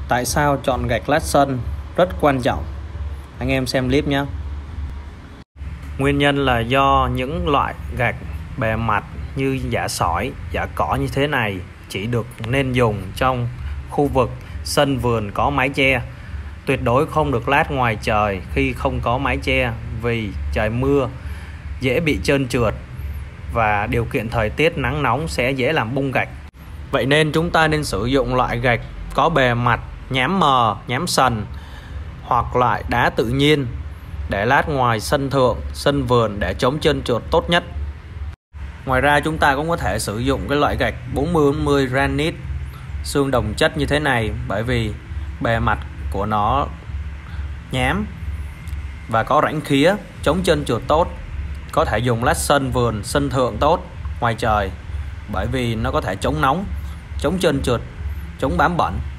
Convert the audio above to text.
Tại sao chọn gạch lát sân rất quan trọng? Anh em xem clip nhé. Nguyên nhân là do những loại gạch bề mặt như giả sỏi, giả cỏ như thế này chỉ được nên dùng trong khu vực sân vườn có mái che. Tuyệt đối không được lát ngoài trời khi không có mái che, vì trời mưa dễ bị trơn trượt và điều kiện thời tiết nắng nóng sẽ dễ làm bung gạch. Vậy nên chúng ta nên sử dụng loại gạch có bề mặt nhám mờ, nhám sần hoặc loại đá tự nhiên để lát ngoài sân thượng, sân vườn để chống trơn trượt tốt nhất. Ngoài ra chúng ta cũng có thể sử dụng cái loại gạch 40-40 granite xương đồng chất như thế này, bởi vì bề mặt của nó nhám và có rãnh khía, chống trơn trượt tốt, có thể dùng lát sân vườn, sân thượng tốt ngoài trời, bởi vì nó có thể chống nóng, chống trơn trượt, chống bám bẩn.